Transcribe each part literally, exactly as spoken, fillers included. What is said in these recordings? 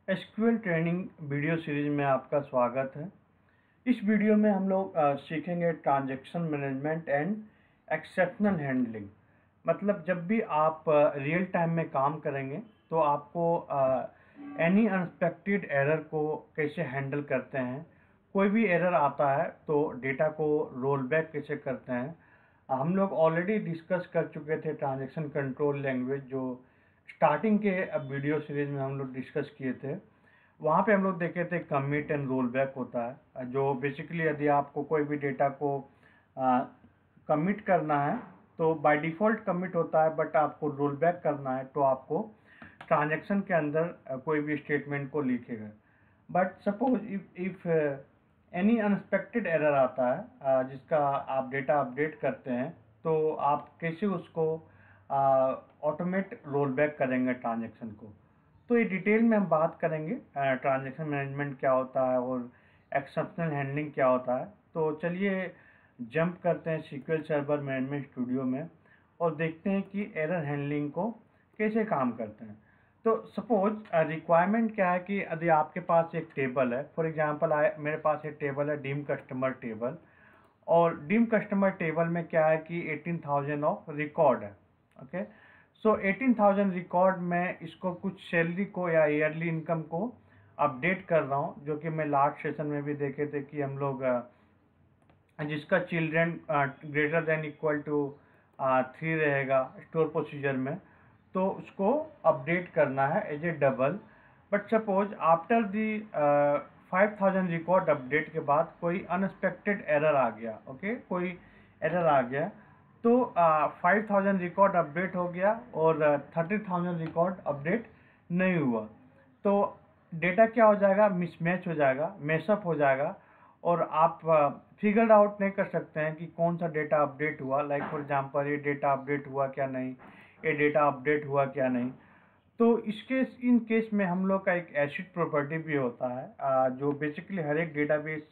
SQL training video series में आपका स्वागत है। इस वीडियो में हम लोग अ, सीखेंगे transaction management and exceptional handling. मतलब जब भी आप रियल टाइम में काम करेंगे तो आपको एनी अनएक्सपेक्टेड एरर को कैसे हैंडल करते हैं, कोई भी एरर आता है तो डेटा को रोल बैक कैसे करते हैं। हम लोग ऑलरेडी डिस्कस कर चुके थे ट्रांजैक्शन कंट्रोल लैंग्वेज, जो स्टार्टिंग के वीडियो सीरीज में हम लोग डिस्कस किए थे। वहाँ पे हम लोग देखे थे कमिट एंड रोल बैक होता है, जो बेसिकली यदि आपको कोई भी डेटा को कमिट करना है तो बाय डिफ़ॉल्ट कमिट होता है, बट आपको रोल बैक करना है तो आपको ट्रांजैक्शन के अंदर uh, कोई भी स्टेटमेंट को लिखेगा। But suppose if if any unexpected error आता है uh, जिसका आप डेटा अपडेट करते हैं, तो आप कैसे उसको ऑटोमेट रोल बैक करेंगे ट्रांजैक्शन को। तो ये डिटेल में हम बात करेंगे ट्रांजैक्शन मैनेजमेंट क्या होता है और एक्सेप्शनल हैंडलिंग क्या होता है। तो चलिए जंप करते हैं सीक्वल सर्वर मैनेजमेंट स्टूडियो में और देखते हैं कि एरर हैंडलिंग को कैसे काम करते हैं। तो सपोज रिक्वायरमेंट क्या है कि यदि आपके पास एक टेबल है, फॉर एग्जांपल मेरे पास एक टेबल है डीम कस्टमर टेबल, और डीम कस्टमर टेबल में क्या है कि एटीन थाउजेंड ऑफ रिकॉर्ड है। Okay, so eighteen thousand record में इसको कुछ सैलरी को या ईयरली इनकम को अपडेट कर रहा हूँ, जो कि मैं लास्ट सेशन में भी देखे थे कि हम लोग जिसका children greater than equal to three रहेगा स्टोर प्रोसीजर में, तो उसको अपडेट करना है as a double. But suppose after the five thousand record update के बाद कोई अनएक्सपेक्टेड एरर आ गया। Okay okay? कोई एरर आ गया तो फाइव थाउजेंड रिकॉर्ड अपडेट हो गया और थर्टी थाउजेंड रिकॉर्ड अपडेट नहीं हुआ, तो डेटा क्या हो जाएगा, मिसमैच हो जाएगा, मैसअप हो जाएगा, और आप फिगर आउट नहीं कर सकते हैं कि कौन सा डेटा अपडेट हुआ। लाइक फॉर एग्जांपल ये डेटा अपडेट हुआ क्या नहीं, ये डेटा अपडेट हुआ क्या नहीं। तो इसके इन केस में हम लोग का एक एसिड प्रॉपर्टी भी होता है, जो बेसिकली हर एक डेटाबेस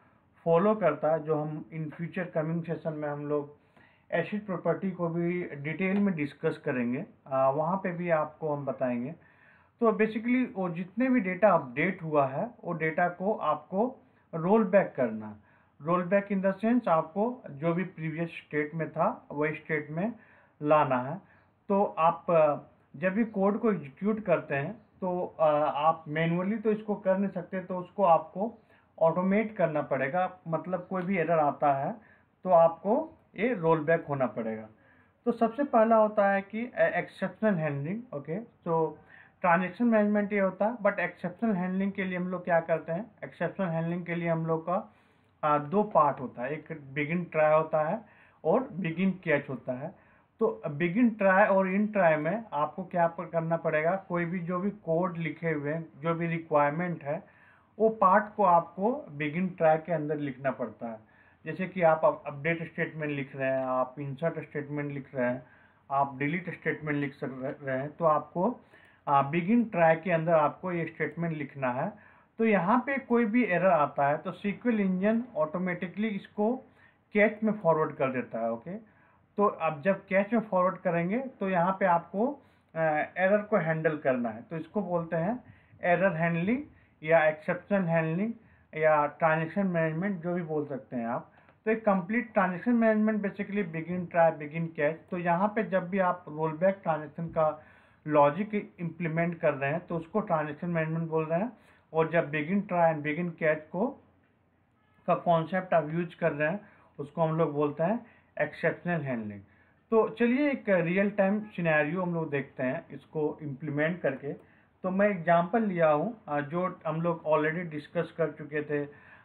फॉलो करता है, जो हम इन फ्यूचर कमिंग सेशन में हम लोग एसिड प्रॉपर्टी को भी डिटेल में डिस्कस करेंगे, वहाँ पे भी आपको हम बताएंगे। तो बेसिकली वो जितने भी डेटा अपडेट हुआ है वो डेटा को आपको रोल बैक करना। Roll back in the sense आपको जो भी प्रीवियस स्टेट में था वही स्टेट में लाना है। तो आप जब भी कोड को एग्जीक्यूट करते हैं तो आप मैनुअली तो इसको कर नहीं सकते, तो उसको आपको ऑटोमेट करना पड़ेगा। मतलब कोई भी एरर आता है तो आपको ये रोल बैक होना पड़ेगा। तो सबसे पहला होता है कि एक्सेप्शनल हैंडलिंग। ओके, तो ट्रांजैक्शन मैनेजमेंट ये होता है, बट एक्सेप्शनल हैंडलिंग के लिए हम लोग क्या करते हैं, एक्सेप्शनल हैंडलिंग के लिए हम लोग का आ, दो पार्ट होता है, एक बिगिन ट्राई होता है और बिगिन कैच होता है। तो बिगिन ट्राई और इन ट्राई में आपको क्या करना पड़ेगा, कोई भी जो भी कोड लिखे हुए हैं, जो भी रिक्वायरमेंट है, वो पार्ट को आपको बिगिन ट्राई के अंदर लिखना पड़ता है। जैसे कि आप अपडेट स्टेटमेंट लिख रहे हैं, आप इंसर्ट स्टेटमेंट लिख रहे हैं, आप डिलीट स्टेटमेंट लिख सक रहे हैं, तो आपको बिगिन ट्राई के अंदर आपको ये स्टेटमेंट लिखना है। तो यहाँ पे कोई भी एरर आता है तो सीक्वल इंजन ऑटोमेटिकली इसको कैच में फॉरवर्ड कर देता है। ओके, तो अब जब कैच में फॉरवर्ड करेंगे तो यहाँ पे आपको एरर को हैंडल करना है, तो इसको बोलते हैं एरर हैंडलिंग या एक्सेप्शन हैंडलिंग या ट्रांजैक्शन मैनेजमेंट, जो भी बोल सकते हैं आप। तो एक complete transaction management basically begin try begin catch. तो यहाँ पे जब भी आप रोल बैक ट्रांजैक्शन का लॉजिक इम्प्लीमेंट कर रहे हैं तो उसको ट्रांजैक्शन मैनेजमेंट बोल रहे हैं, और जब begin try and begin catch को का कॉन्सेप्ट आप यूज कर रहे हैं उसको हम लोग बोलते हैं एक्सेप्शनल हैंडलिंग। तो चलिए एक रियल टाइम सिनेरियो हम लोग देखते हैं इसको इम्प्लीमेंट करके। तो मैं एग्जांपल लिया हूँ जो हम लोग ऑलरेडी डिस्कस कर चुके थे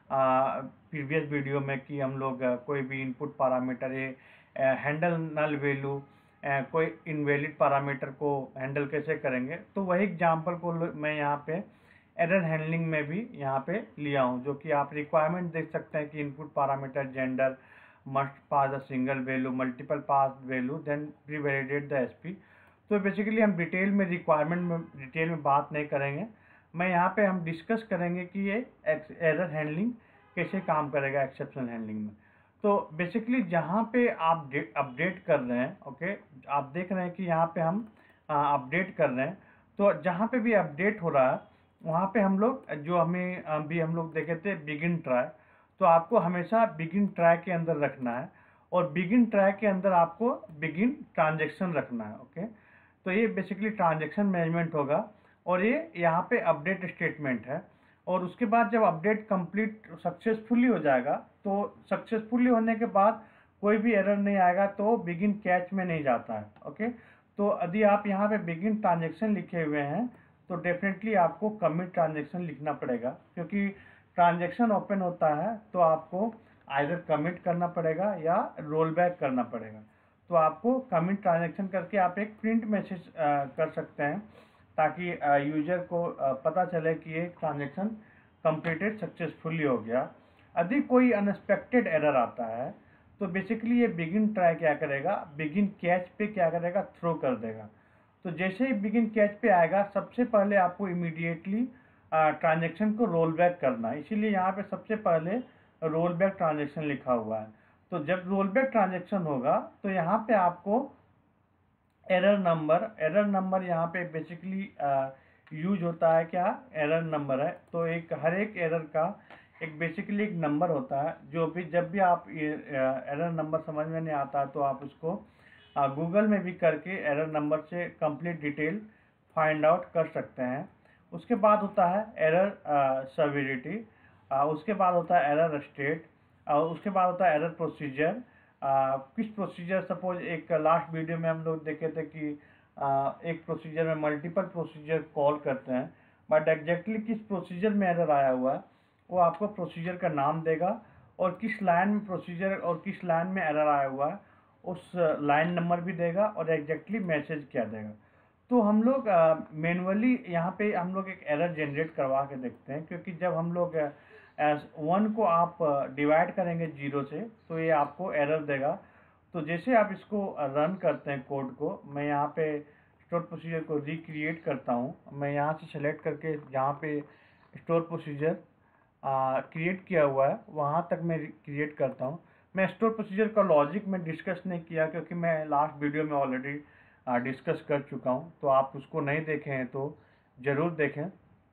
प्रीवियस वीडियो में, कि हम लोग कोई भी इनपुट पैरामीटर ये हैंडल नल वैल्यू, कोई इनवैलिड पैरामीटर को हैंडल कैसे करेंगे। तो वही एग्जांपल को मैं यहाँ पे एरर हैंडलिंग में भी यहाँ पे लिया हूँ, जो कि आप रिक्वायरमेंट देख सकते हैं कि input parameter gender must pass a single value, multiple pass value, then pre validate the SP. तो बेसिकली हम डिटेल में रिक्वायरमेंट में डिटेल में बात नहीं करेंगे, मैं यहाँ पे हम डिस्कस करेंगे कि ये एरर हैंडलिंग कैसे काम करेगा एक्सेप्शनल हैंडलिंग में। तो बेसिकली जहाँ पे आप अपडेट कर रहे हैं, ओके, आप देख रहे हैं कि यहाँ पे हम अपडेट कर रहे हैं, तो जहाँ पे भी अपडेट हो रहा है वहाँ पे हम लोग जो हमें अभी हम लोग देखे थे बिगिन ट्राई, तो आपको हमेशा बिगिन ट्राई के अंदर रखना है और बिगिन ट्राई के अंदर आपको बिगिन ट्रांजेक्शन रखना है। ओके, तो ये बेसिकली ट्रांजेक्शन मैनेजमेंट होगा और ये यहाँ पे अपडेट स्टेटमेंट है। और उसके बाद जब अपडेट कंप्लीट सक्सेसफुली हो जाएगा तो सक्सेसफुली होने के बाद कोई भी एरर नहीं आएगा तो बिगिन कैच में नहीं जाता है। ओके, तो यदि आप यहाँ पे बिगिन ट्रांजेक्शन लिखे हुए हैं तो डेफिनेटली आपको कमिट ट्रांजेक्शन लिखना पड़ेगा, क्योंकि ट्रांजेक्शन ओपन होता है तो आपको आइदर कमिट करना पड़ेगा या रोल बैक करना पड़ेगा। तो आपको कमिट ट्रांजेक्शन करके आप एक प्रिंट मैसेज कर सकते हैं ताकि यूजर को आ, पता चले कि ये ट्रांजेक्शन कंप्लीटेड सक्सेसफुली हो गया। यदि कोई अनएक्सपेक्टेड एरर आता है तो बेसिकली ये बिगिन ट्राई क्या करेगा, बिगिन कैच पे क्या करेगा, थ्रो कर देगा। तो जैसे ही बिगिन कैच पे आएगा सबसे पहले आपको इमीडिएटली ट्रांजेक्शन को रोल बैक करना है, इसीलिए यहाँ पे सबसे पहले रोल बैक ट्रांजेक्शन लिखा हुआ है। तो जब रोल बैक ट्रांजेक्शन होगा तो यहाँ पे आपको एरर नंबर एरर नंबर यहाँ पे बेसिकली यूज होता है। क्या एरर नंबर है, तो एक हर एक एरर का एक बेसिकली एक नंबर होता है, जो भी जब भी आप एरर नंबर समझ में नहीं आता तो आप उसको गूगल में भी करके एरर नंबर से कंप्लीट डिटेल फाइंड आउट कर सकते हैं। उसके बाद होता है एरर सर्विलिटी, उसके बाद होता है एरर स्टेट, और उसके बाद होता है एरर प्रोसीजर। किस प्रोसीजर, सपोज एक लास्ट वीडियो में हम लोग देखे थे कि आ, एक प्रोसीजर में मल्टीपल प्रोसीजर कॉल करते हैं, बट एग्जैक्टली किस प्रोसीजर में एरर आया हुआ है वो आपको प्रोसीजर का नाम देगा और किस लाइन में प्रोसीजर और किस लाइन में एरर आया हुआ है उस लाइन नंबर भी देगा और एग्जैक्टली मैसेज क्या देगा। तो हम लोग मैनुअली यहाँ पे हम लोग एक एरर जनरेट करवा के देखते हैं, क्योंकि जब हम लोग वन को आप डिवाइड करेंगे जीरो से तो ये आपको एरर देगा। तो जैसे आप इसको रन करते हैं कोड को, मैं यहाँ पे स्टोर प्रोसीजर को रिक्रिएट करता हूँ। मैं यहाँ से सेलेक्ट करके जहाँ पे स्टोर प्रोसीजर क्रिएट किया हुआ है वहाँ तक मैं क्रिएट करता हूँ। मैं स्टोर प्रोसीजर का लॉजिक में डिस्कस नहीं किया क्योंकि मैं लास्ट वीडियो में ऑलरेडी डिस्कस कर चुका हूँ, तो आप उसको नहीं देखे हैं तो ज़रूर देखें।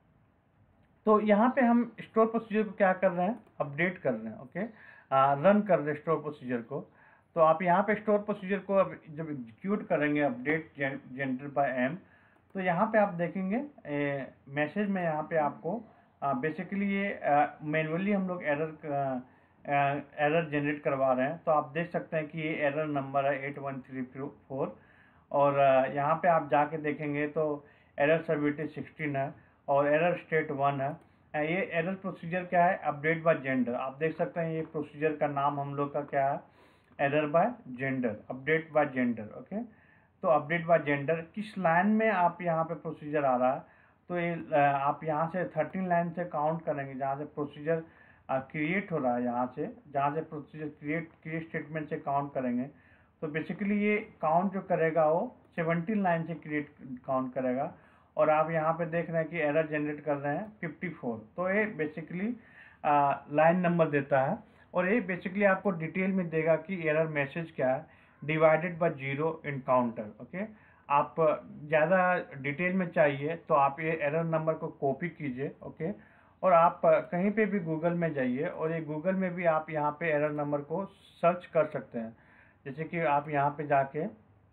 तो यहाँ पे हम स्टोर प्रोसीजर को क्या कर रहे हैं, अपडेट कर रहे हैं। ओके, रन कर रहे हैं स्टोर प्रोसीजर को। तो आप यहाँ पे स्टोर प्रोसीजर को अब जब एग्जीक्यूट करेंगे अपडेट जनरेटर बाय एम, तो यहाँ पे आप देखेंगे मैसेज में यहाँ पे आपको बेसिकली ये मैनुअली हम लोग एरर एरर जनरेट करवा रहे हैं। तो आप देख सकते हैं कि ये एरर नंबर है एट वन थ्री फोर, और यहाँ पे आप जाके देखेंगे तो एरर सर्विलिटी सिक्सटीन है और एरर स्टेट वन है। ये एरर प्रोसीजर क्या है, अपडेट बाय जेंडर। आप देख सकते हैं ये प्रोसीजर का नाम हम लोग का क्या है, error by gender, update by gender. Okay, तो अपडेट बाय जेंडर किस लाइन में आप यहाँ पे प्रोसीजर आ रहा है, तो ये आप यहाँ से थर्टीन लाइन से काउंट करेंगे जहाँ से प्रोसीजर क्रिएट हो रहा है, यहाँ से जहाँ से प्रोसीजर क्रिएट क्रिएट स्टेटमेंट से काउंट करेंगे। तो बेसिकली ये काउंट जो करेगा वो सेवनटीन लाइन से क्रिएट काउंट करेगा, और आप यहाँ पे देख रहे हैं कि एरर जनरेट कर रहे हैं फिफ्टी फोर। तो ये बेसिकली लाइन नंबर देता है और ये बेसिकली आपको डिटेल में देगा कि एरर मैसेज क्या है, divided by zero encounter. Okay, आप ज़्यादा डिटेल में चाहिए तो आप ये एरर नंबर को कॉपी कीजिए। ओके, और आप कहीं पे भी गूगल में जाइए और ये गूगल में भी आप यहाँ पे एरर नंबर को सर्च कर सकते हैं। जैसे कि आप यहाँ पे जाके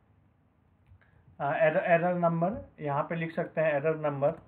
एरर एरर नंबर यहाँ पे लिख सकते हैं, error number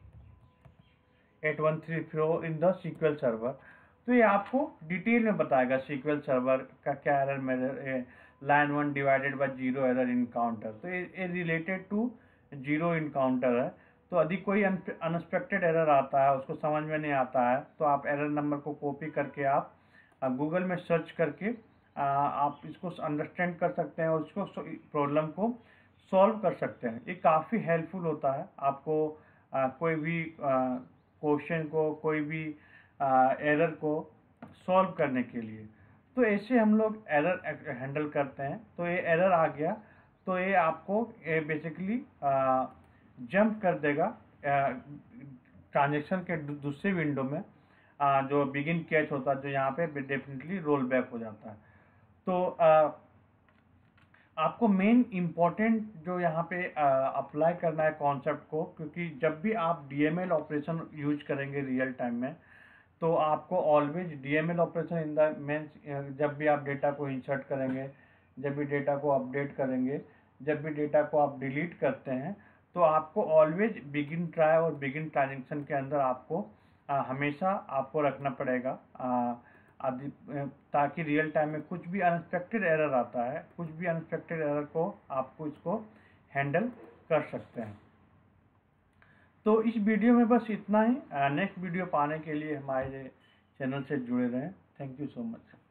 at one three four in the SQL server. तो ये आपको डिटेल में बताएगा सीक्वल सर्वर का क्या एरर मेरे line one divided by zero error encounter. तो ये रिलेटेड टू जीरो इनकाउंटर है। तो यदि कोई अनएक्सपेक्टेड एरर आता है, उसको समझ में नहीं आता है, तो आप एरर नंबर को कॉपी करके आप गूगल में सर्च करके आ, आप इसको अंडरस्टैंड कर सकते हैं और उसको प्रॉब्लम को सॉल्व कर सकते हैं। ये काफ़ी हेल्पफुल होता है आपको आ, कोई भी क्वेश्चन को, कोई भी एरर को सॉल्व करने के लिए। तो ऐसे हम लोग एरर हैंडल करते हैं। तो ये एरर आ गया तो ये आपको बेसिकली जंप कर देगा ट्रांजैक्शन के दूसरे विंडो में, आ, जो बिगिन कैच होता है, जो यहाँ पे डेफिनेटली रोल बैक हो जाता है। तो आ, आपको मेन इम्पोर्टेंट जो यहाँ पे अप्लाई करना है कॉन्सेप्ट को, क्योंकि जब भी आप डीएमएल ऑपरेशन यूज करेंगे रियल टाइम में, तो आपको always DML operation in the means जब भी आप डेटा को इंसर्ट करेंगे, जब भी डेटा को अपडेट करेंगे, जब भी डेटा को आप डिलीट करते हैं, तो आपको ऑलवेज बिगिन ट्राई और बिगिन ट्रांजेक्शन के अंदर आपको आ, हमेशा आपको रखना पड़ेगा, आ, आदि ताकि रियल टाइम में कुछ भी अनएक्सपेक्टेड एरर आता है, कुछ भी अनएक्सपेक्टेड एरर को आपको इसको हैंडल कर सकते हैं। तो इस वीडियो में बस इतना ही। नेक्स्ट वीडियो पाने के लिए हमारे चैनल से जुड़े रहें। Thank you so much.